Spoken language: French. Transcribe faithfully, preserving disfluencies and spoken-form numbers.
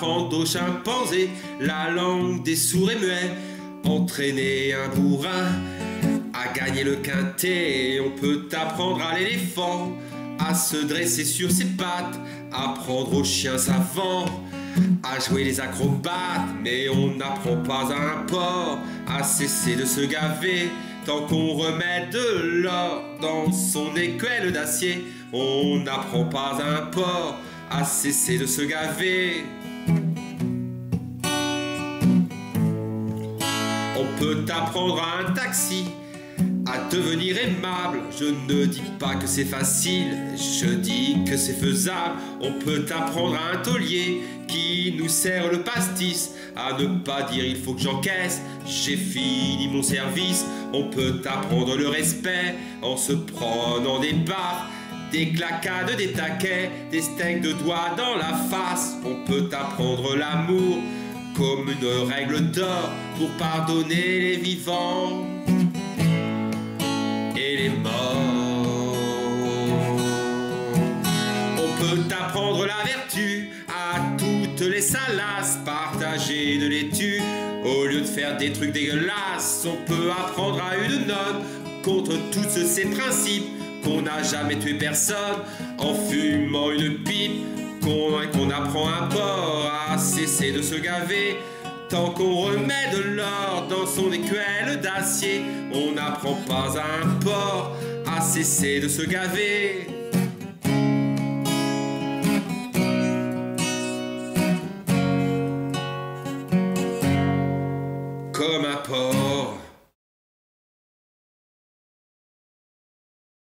apprendre aux chimpanzés la langue des sourds et muets, entraîner un bourrin à gagner le quintet. On peut apprendre à l'éléphant à se dresser sur ses pattes, apprendre aux chiens savants à jouer les acrobates. Mais on n'apprend pas à un porc à cesser de se gaver tant qu'on remet de l'or dans son écuelle d'acier. On n'apprend pas à un porc à cesser de se gaver. On peut apprendre à un taxi à devenir aimable. Je ne dis pas que c'est facile, je dis que c'est faisable. On peut apprendre à un taulier qui nous sert le pastis à ne pas dire il faut que j'encaisse, j'ai fini mon service. On peut apprendre le respect en se prenant des baffes, des claquades, des taquets, des steaks de doigts dans la face. On peut apprendre l'amour comme une règle d'or pour pardonner les vivants et les morts. On peut apprendre la vertu à toutes les salasses, partager de laitue au lieu de faire des trucs dégueulasses. On peut apprendre à une nonne contre tous ces principes qu'on n'a jamais tué personne en fumant une pipe, qu'on qu'on apprend un porc à cesser de se gaver tant qu'on remet de l'or dans son écuelle d'acier. On n'apprend pas à un porc à cesser de se gaver.